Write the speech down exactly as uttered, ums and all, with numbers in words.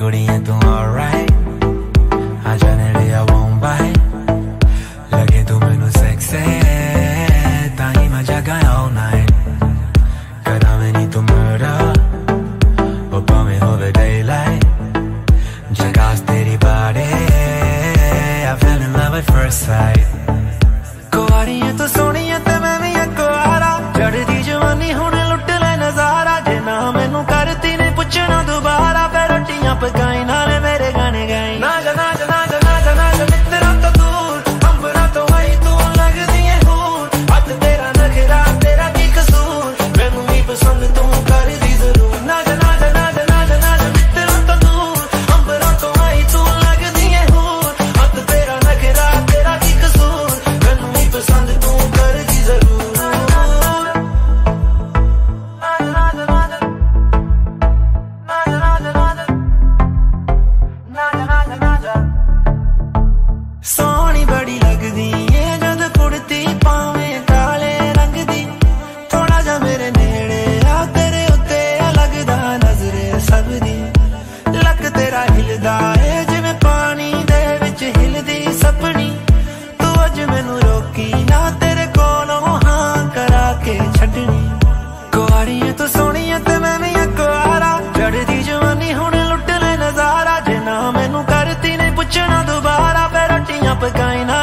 कुड़ियां तू alright, आजा नेड़े I won't bite, लगे तू मैनू sexy, ताही मैं जगा all night, करा मैं नी तू murder, ओ भावें होवे daylight, जगास तेरी body, I fell in love at first sight. कुआरियां तो सोनियां ते मैं भी कुआरा, चढ़दी जवानी हुण लुट ले नजारा, जे ना मैनू करती नहीं पुछना दोबारा, फिर रोटियां पकाई नाले मेरे गाने गाई। नाजा नाजा नाजा नाजा नाजा मित्रा तो दूर, अंबरा तो आई तू लगदी है हूर, हथ तेरा नखरा तेरा की कसूर, मैनू ही पसंद तू कर दी जरूर। नाजा नाजा नाजा नाजा नाजा मित्रा तो दूर, अंबरा तो आई तू लगदी है हूर, हथ तेरा नखरा तेरा की कसूर, मैनू ही पसंद तू कर दी जरूर। सोहनी बड़ी लगदी है जद कुड़ती पावे काले रंग दी, थोड़ा जा मेरे नेड़े आ तेरे उत्ते लगदा नजरे सब दी, लक तेरा हिलदा है जिवें पानी दे विच हिलदी सपनी, तू अज मैनू रोकी ना तेरे कोलों हां करा के छड्डनी। कुआरियां तू सोहनियां ते मैं भी कुआरा, चढ़दी जवानी हुण लुट ले नजारा, जे ना मैनू करती नहीं पुछना दोबारा, फिर रोटियां पकाई ना